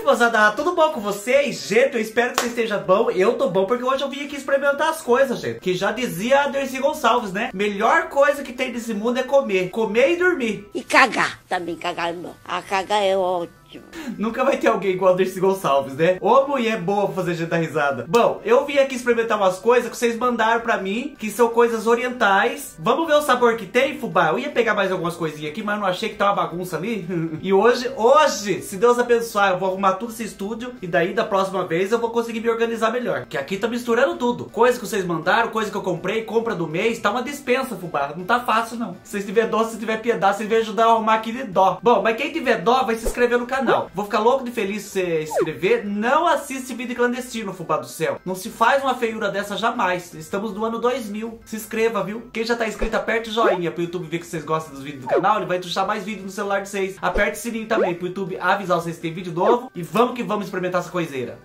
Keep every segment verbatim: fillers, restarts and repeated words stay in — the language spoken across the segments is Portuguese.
moçada, tudo bom com vocês? Gente, eu espero que vocês estejam bom. Eu tô bom porque hoje eu vim aqui experimentar as coisas, gente. Que já dizia a Dercy Gonçalves, né? Melhor coisa que tem nesse mundo é comer. Comer e dormir. E cagar também, cagar não. A cagar é ótimo. Nunca vai ter alguém igual a Dercy Gonçalves, né? Ô mulher boa pra fazer gente dar risada. Bom, eu vim aqui experimentar umas coisas que vocês mandaram pra mim, que são coisas orientais. Vamos ver o sabor que tem, fubá? Eu ia pegar mais algumas coisinhas aqui, mas eu não achei que tá uma bagunça ali. E hoje, hoje, se Deus abençoar, eu vou arrumar tudo esse estúdio. E daí, da próxima vez, eu vou conseguir me organizar melhor. Que aqui tá misturando tudo. Coisa que vocês mandaram, coisa que eu comprei, compra do mês. Tá uma dispensa, fubá. Não tá fácil, não. Se vocês tiverem dó, se tiver piedade, vocês vão ajudar a arrumar aqui de dó. Bom, mas quem tiver dó, vai se inscrever no canal. Vou ficar louco de feliz se você inscrever. Não assiste vídeo clandestino, fubá do céu. Não se faz uma feiura dessa jamais. Estamos no ano dois mil. Se inscreva, viu? Quem já tá inscrito, aperte o joinha pro YouTube ver que vocês gostam dos vídeos do canal. Ele vai puxar mais vídeos no celular de vocês. Aperte o sininho também pro YouTube avisar vocês que tem vídeo novo. E vamos que vamos experimentar essa coiseira.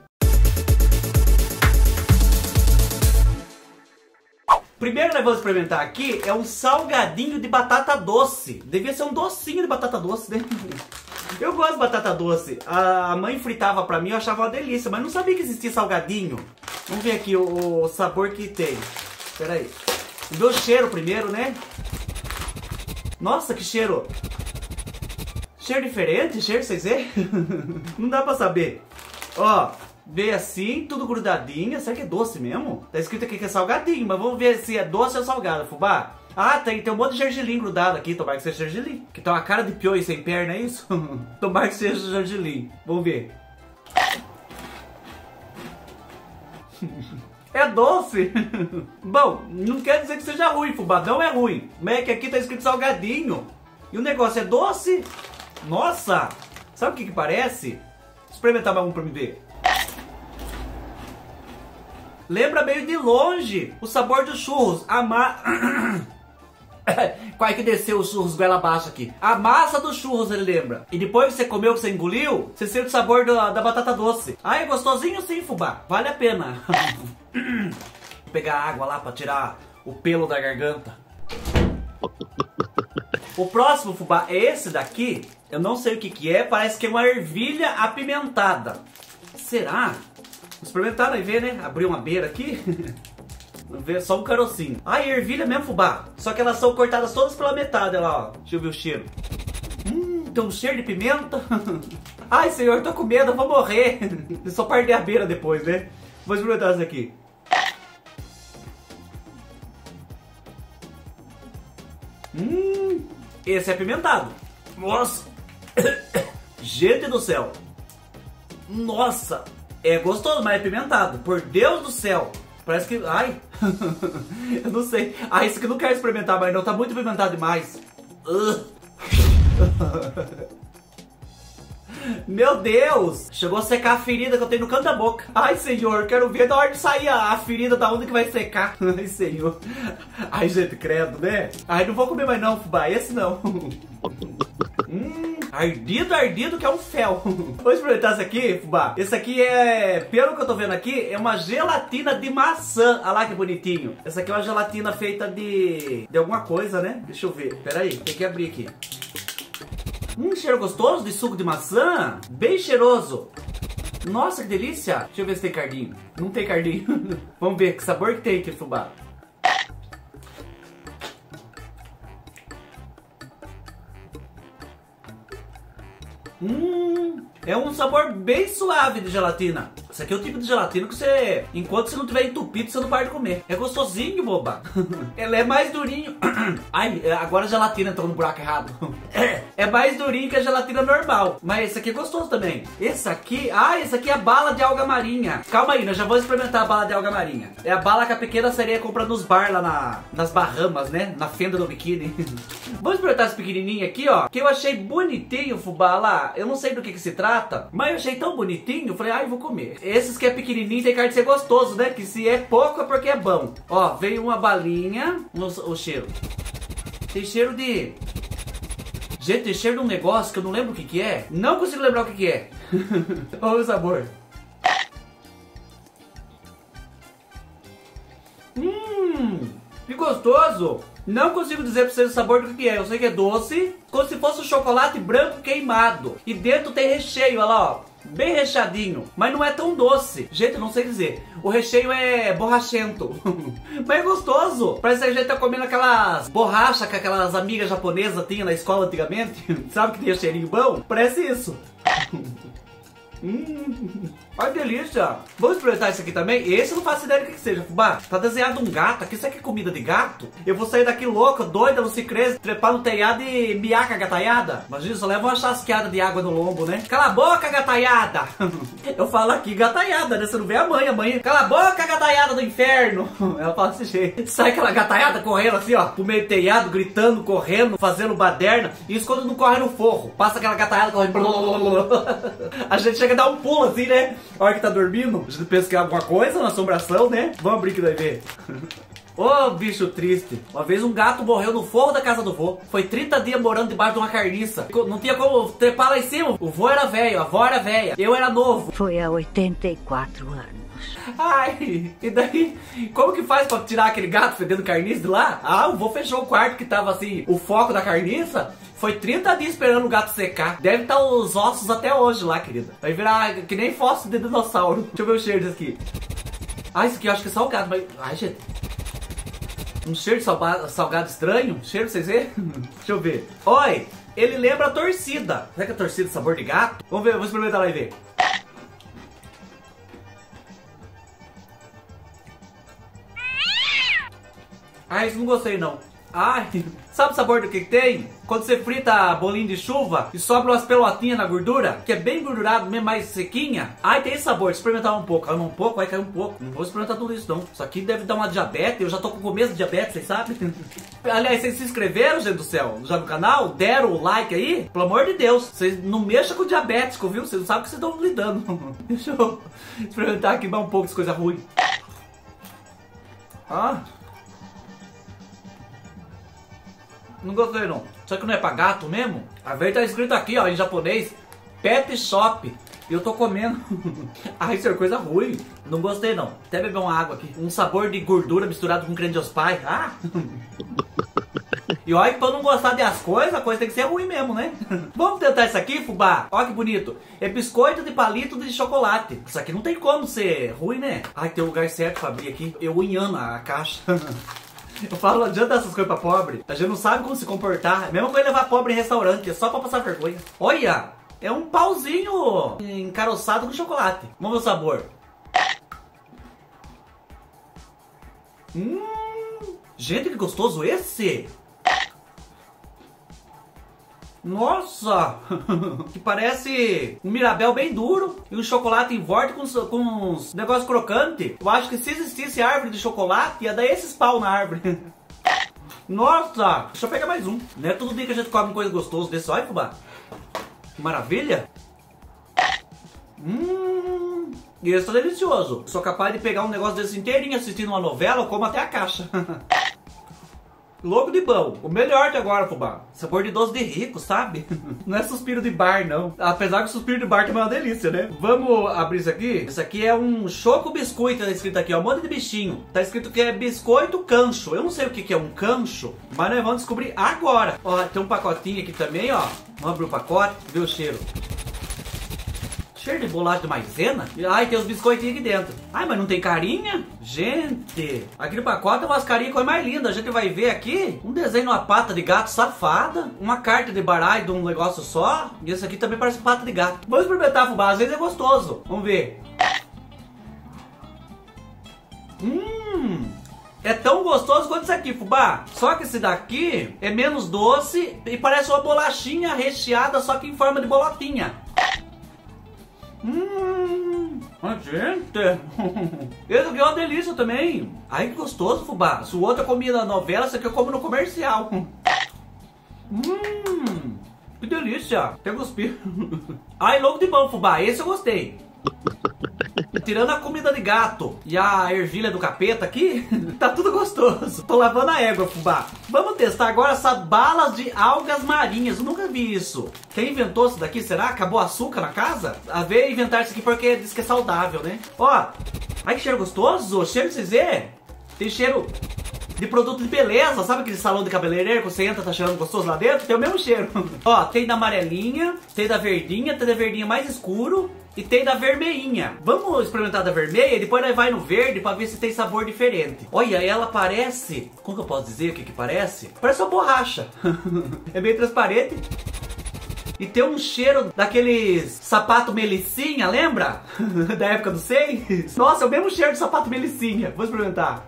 Primeiro que nós vamos experimentar aqui é um salgadinho de batata doce. Devia ser um docinho de batata doce, né? Eu gosto de batata doce. A mãe fritava pra mim, eu achava uma delícia, mas não sabia que existia salgadinho. Vamos ver aqui o, o sabor que tem. Espera aí. Vê o cheiro primeiro, né? Nossa, que cheiro. Cheiro diferente, cheiro, vocês verem? Não dá pra saber. Ó, veio assim, tudo grudadinho. Será que é doce mesmo? Tá escrito aqui que é salgadinho, mas vamos ver se é doce ou salgado, fubá. Ah, tem, tem um monte de gergelim grudado aqui. Tomara que seja gergelim. Que tem uma cara de piolho sem perna, é isso? Tomara que seja gergelim. Vamos ver. É doce. Bom, não quer dizer que seja ruim, fubá. Não é ruim. Mas é que aqui tá escrito salgadinho. E o negócio é doce. Nossa. Sabe o que que parece? Experimentar mais um pra me ver. Lembra meio de longe o sabor dos churros. A ma... Quase que desceu os churros goela abaixo aqui. A massa dos churros ele lembra. E depois que você comeu, que você engoliu, você sente o sabor da, da batata doce. Ah, é gostosinho sim, fubá. Vale a pena. Vou pegar água lá pra tirar o pelo da garganta. O próximo, fubá, é esse daqui. Eu não sei o que que é. Parece que é uma ervilha apimentada. Será? Vou experimentar e ver, né? Abrir uma beira aqui. Vamos ver só um carocinho. Ah, ervilha mesmo, fubá. Só que elas são cortadas todas pela metade, olha lá, ó. Deixa eu ver o cheiro. Hum, tem um cheiro de pimenta. Ai, senhor, tô com medo, eu vou morrer. Eu só perder a beira depois, né? Vou experimentar essa aqui. Hum, esse é apimentado. Nossa. Gente do céu. Nossa. É gostoso, mas é apimentado. Por Deus do céu. Parece que... Ai. Eu não sei. Ah, isso aqui eu não quero experimentar mais não. Tá muito apimentado demais. Uh. Meu Deus. Chegou a secar a ferida que eu tenho no canto da boca. Ai, senhor. Quero ver da hora de sair a, a ferida da onde que vai secar. Ai, senhor. Ai, gente, credo, né? Ai, não vou comer mais não, fubá. Esse não. Hum, ardido, ardido que é um fel. Vou experimentar esse aqui, fubá. Esse aqui é, pelo que eu tô vendo aqui, é uma gelatina de maçã. Olha lá que bonitinho. Essa aqui é uma gelatina feita de, de alguma coisa, né? Deixa eu ver. Pera aí, tem que abrir aqui. Hum, cheiro gostoso de suco de maçã. Bem cheiroso. Nossa, que delícia. Deixa eu ver se tem cardinho. Não tem cardinho. Vamos ver que sabor que tem aqui, fubá. Hum, é um sabor bem suave de gelatina. Esse aqui é o tipo de gelatina que você, enquanto você não tiver entupido, você não para de comer. É gostosinho, boba. Ela é mais durinho. Ai, agora a gelatina entrou no buraco errado. É mais durinho que a gelatina normal. Mas esse aqui é gostoso também. Esse aqui, ah, esse aqui é a bala de alga marinha. Calma aí, nós já vamos experimentar a bala de alga marinha. É a bala que a pequena sereia compra nos bar lá na, nas Bahamas, né? Na fenda do biquíni. Vamos experimentar esse pequenininho aqui, ó. Que eu achei bonitinho, fubá, lá. Eu não sei do que que se trata, mas eu achei tão bonitinho. Eu falei, ai, ah, vou comer. Esses que é pequenininho tem cara de ser gostoso, né? Que se é pouco é porque é bom. Ó, veio uma balinha. O, o cheiro. Tem cheiro de... Gente, tem cheiro de um negócio que eu não lembro o que que é. Não consigo lembrar o que que é. Olha o sabor. Hum, que gostoso. Não consigo dizer pra vocês o sabor do que é. Eu sei que é doce, como se fosse um chocolate branco queimado. E dentro tem recheio, olha lá, ó. bem recheadinho, mas não é tão doce. Gente, não sei dizer. O recheio é borrachento, mas é gostoso. Parece que a gente tá comendo aquelas borrachas que aquelas amigas japonesas tinham na escola antigamente. Sabe que tinha cheirinho bom? Parece isso. Hum, olha que delícia. Vamos experimentar esse aqui também. Esse eu não faço ideia do que, que seja, fubá. Tá desenhado um gato aqui. Isso aqui é comida de gato? Eu vou sair daqui louca, doida, no cicrese, trepar no telhado e miar com a gataiada. Imagina, só leva uma chasqueada de água no lombo, né? Cala a boca, gataiada. Eu falo aqui gataiada, né? Você não vê a mãe, a mãe. Cala a boca, gataiada do inferno. Ela fala desse jeito. Sai aquela gataiada correndo assim, ó, pro meio telhado, gritando, correndo, fazendo baderna. Isso quando não corre no forro. Passa aquela gataiada correndo. A gente chega dar um pulo assim, né? A hora que tá dormindo, a gente pensa que é alguma coisa na assombração, né? Vamos abrir que daí ver. Ô, oh, bicho triste. Uma vez um gato morreu no forro da casa do vô. Foi trinta dias morando debaixo de uma carniça. Não tinha como trepar lá em cima. O vô era velho, a avó era velha. Eu era novo. Foi há oitenta e quatro anos. Ai, e daí, como que faz pra tirar aquele gato fedendo carniça de lá? Ah, o vô fechou o quarto que tava assim, o foco da carniça. Foi trinta dias esperando o gato secar. Deve estar os ossos até hoje lá, querida. Vai virar que nem fóssil de dinossauro. Deixa eu ver o cheiro disso aqui. Ah, isso aqui eu acho que é salgado, mas... Ai, gente. Um cheiro de salgado, salgado estranho. Cheiro, vocês verem? Deixa eu ver. Oi, ele lembra a torcida. Será que é torcida sabor de gato? Vamos ver, vamos experimentar lá e ver. Ah, isso não gostei não. Ai, sabe o sabor do que que tem? Quando você frita bolinho de chuva e sobra umas pelotinhas na gordura, que é bem gordurado, mesmo mais sequinha. Ai, tem esse sabor, experimentar um pouco. Caiu um pouco, vai cair um pouco. Não vou experimentar tudo isso não. Isso aqui deve dar uma diabetes, eu já tô com o começo de diabetes, vocês sabem? Aliás, vocês se inscreveram, gente do céu, já no canal? Deram o like aí? Pelo amor de Deus, vocês não mexam com diabético, viu? Vocês não sabem o que vocês estão lidando. Deixa eu experimentar aqui mais um pouco de coisa ruim. Ah... Não gostei não. Isso aqui não é pra gato mesmo? A vez tá escrito aqui, ó, em japonês, Pet Shop. E eu tô comendo. Ah, isso é coisa ruim. Não gostei não. Até beber uma água aqui. Um sabor de gordura misturado com creme de ospai. Ah! E olha que pra não gostar das coisas, a coisa tem que ser ruim mesmo, né? Vamos tentar isso aqui, fubá? Olha que bonito. É biscoito de palito de chocolate. Isso aqui não tem como ser ruim, né? Ai, tem um lugar certo pra abrir aqui. Eu unhando a caixa. Eu falo, não adianta essas coisas pra pobre. A gente não sabe como se comportar. É a mesma coisa levar pobre em restaurante, é só pra passar vergonha. Olha, é um pauzinho encaroçado com chocolate. Vamos ver o sabor. Hum, gente, que gostoso esse. Nossa, que parece um Mirabel bem duro e um chocolate em volta com, com uns negócios crocantes. Eu acho que se existisse árvore de chocolate, ia dar esses pau na árvore. Nossa, deixa eu pegar mais um. Não é todo dia que a gente come coisa gostosa desse. Olha, fubá. Que maravilha. Hum, esse tá delicioso. Sou capaz de pegar um negócio desse inteirinho assistindo uma novela, eu como até a caixa. Louco de bom. O melhor de agora, fubá. Sabor de doce de rico, sabe? Não é suspiro de bar, não. Apesar que o suspiro de bar também é uma delícia, né? Vamos abrir isso aqui? Isso aqui é um choco biscoito, tá escrito aqui, ó. Um monte de bichinho. Tá escrito que é biscoito cancho. Eu não sei o que que é um cancho, mas nós vamos descobrir agora. Ó, tem um pacotinho aqui também, ó. Vamos abrir o pacote, ver o cheiro. Cheiro de bolacha de maisena? Ai, tem os biscoitinhos aqui dentro. Ai, mas não tem carinha? Gente, aqui no pacote tem umas carinhas coisa mais linda. A gente vai ver aqui um desenho numa pata de gato safada, uma carta de baralho de um negócio só. E esse aqui também parece pata de gato. Vamos experimentar, fubá, às vezes é gostoso. Vamos ver. Hum... É tão gostoso quanto isso aqui, fubá. Só que esse daqui é menos doce e parece uma bolachinha recheada, só que em forma de bolotinha. Hum, gente, esse aqui é uma delícia também. Ai, que gostoso, fubá. Se o outro eu comia na novela, esse aqui eu como no comercial. Hum, que delícia. Até cuspir. Ai, louco de bom, fubá. Esse eu gostei. Tirando a comida de gato e a ervilha do capeta aqui, tá tudo gostoso. Tô lavando a égua, fubá. Vamos testar agora essas balas de algas marinhas. Eu nunca vi isso. Quem inventou isso daqui, será? Acabou açúcar na casa? A ver inventar isso aqui porque diz que é saudável, né? Ó, ai que cheiro gostoso. Cheiro de vocês verem. Tem cheiro de produto de beleza. Sabe aquele salão de cabeleireiro que você entra, tá cheirando gostoso lá dentro? Tem o mesmo cheiro. Ó, tem da amarelinha, tem da verdinha, tem da verdinha mais escuro. E tem da vermelhinha. Vamos experimentar da vermelha e depois nós vai no verde pra ver se tem sabor diferente. Olha, ela parece... Como que eu posso dizer o que que parece? Parece uma borracha. É bem transparente. E tem um cheiro daqueles sapato melicinha, lembra? Da época do seis. Nossa, é o mesmo cheiro de sapato melicinha. Vou experimentar.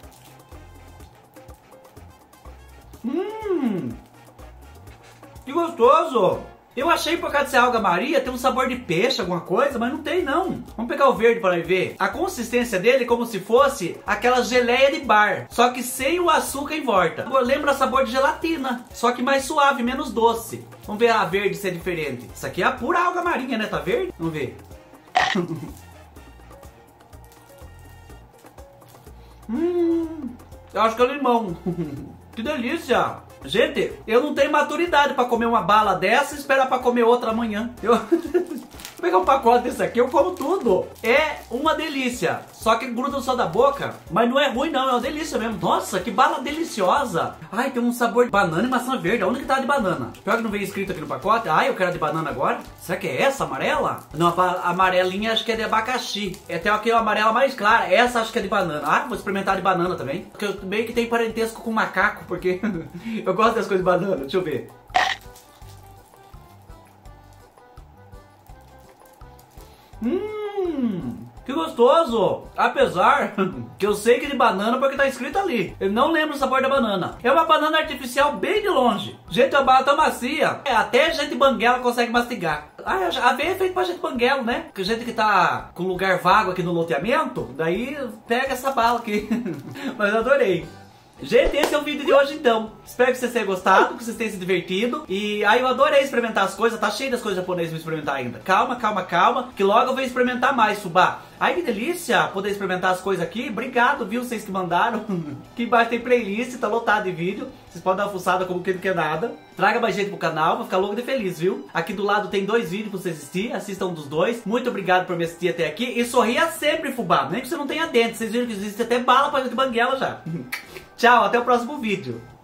Hum, que gostoso. Eu achei por causa de ser alga maria tem um sabor de peixe, alguma coisa, mas não tem não. Vamos pegar o verde para ver. A consistência dele é como se fosse aquela geleia de bar, só que sem o açúcar em volta. Lembra sabor de gelatina, só que mais suave, menos doce. Vamos ver a verde se é diferente. Isso aqui é a pura alga marinha, né? Tá verde? Vamos ver. Hum, eu acho que é limão. Que delícia. Gente, eu não tenho maturidade pra comer uma bala dessa e esperar pra comer outra amanhã. Eu... Vou pegar um pacote desse aqui, eu como tudo. É uma delícia. Só que gruda só da boca. Mas não é ruim não, é uma delícia mesmo. Nossa, que bala deliciosa. Ai, tem um sabor de banana e maçã verde. Onde que tá de banana? Pior que não veio escrito aqui no pacote. Ai, eu quero a de banana agora. Será que é essa, amarela? Não, a amarelinha acho que é de abacaxi. É até aqui a amarela mais clara. Essa acho que é de banana. Ah, vou experimentar de banana também. Porque eu meio que tem parentesco com macaco. Porque eu gosto das coisas de banana. Deixa eu ver. Hum, que gostoso. Apesar que eu sei que de banana porque tá escrito ali. Eu não lembro o sabor da banana. É uma banana artificial bem de longe. Gente, a banana tá macia. É, até gente banguela consegue mastigar. Ah, a aveia é feita pra gente banguelo, né? Porque gente que tá com lugar vago aqui no loteamento, daí pega essa bala aqui. Mas eu adorei. Gente, esse é o vídeo de hoje então. Espero que vocês tenham gostado, que vocês tenham se divertido. E aí eu adorei experimentar as coisas. Tá cheio das coisas japonesas pra experimentar ainda. Calma, calma, calma, que logo eu vou experimentar mais, fubá. Ai, que delícia poder experimentar as coisas aqui. Obrigado, viu, vocês que mandaram. Aqui embaixo tem playlist, tá lotado de vídeo. Vocês podem dar uma fuçada como que não quer nada. Traga mais gente pro canal, vou ficar louco de feliz, viu? Aqui do lado tem dois vídeos pra você assistir. Assistam um dos dois. Muito obrigado por me assistir até aqui. E sorria sempre, fubá. Nem que você não tenha dente. Vocês viram que existe até bala pra gente banguela já. Tchau, até o próximo vídeo.